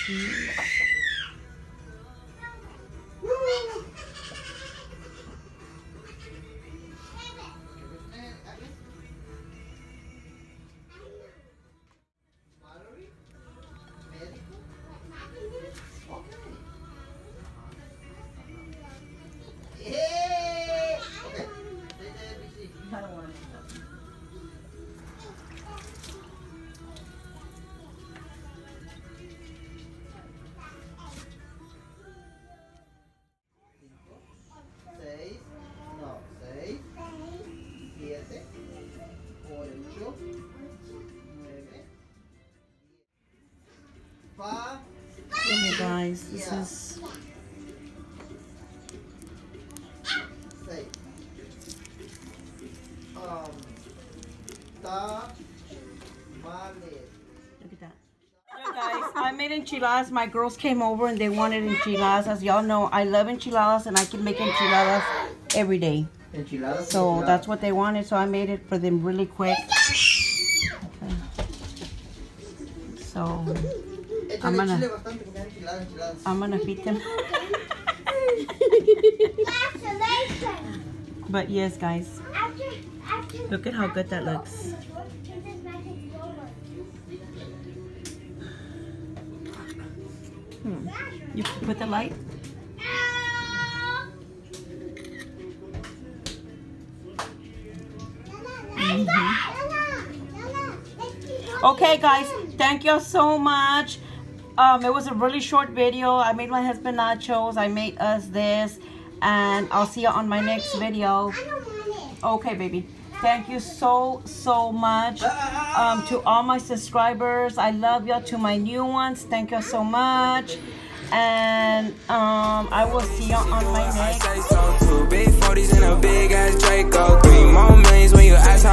cheese. Okay guys, this is look at that. Hello guys, I made enchiladas. My girls came over and they wanted enchiladas. As y'all know, I love enchiladas and I can make enchiladas every day. So that's what they wanted, so I made it for them really quick. Okay. So I'm gonna feed them. But yes guys, look at how good that looks. You put the light? Okay guys, thank you so much. It was a really short video. I made my husband nachos, I made us this, and I'll see you on my next video. Okay baby, thank you so much. To all my subscribers, I love you. To my new ones, thank you so much. And I will see you on my next. 2 big 40s and a big ass Draco. 3 more millions when you ask